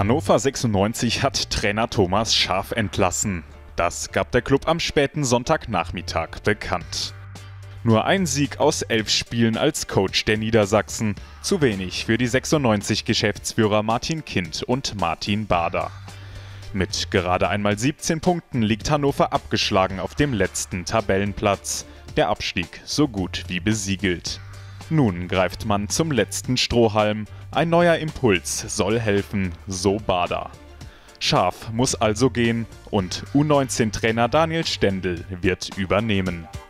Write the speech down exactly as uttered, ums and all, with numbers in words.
Hannover sechsundneunzig hat Trainer Thomas Schaaf entlassen. Das gab der Klub am späten Sonntagnachmittag bekannt. Nur ein Sieg aus elf Spielen als Coach der Niedersachsen. Zu wenig für die sechsundneunzig-Geschäftsführer Martin Kind und Martin Bader. Mit gerade einmal siebzehn Punkten liegt Hannover abgeschlagen auf dem letzten Tabellenplatz. Der Abstieg so gut wie besiegelt. Nun greift man zum letzten Strohhalm. Ein neuer Impuls soll helfen, so Bader. Schaaf muss also gehen und U neunzehn Trainer Daniel Stendel wird übernehmen.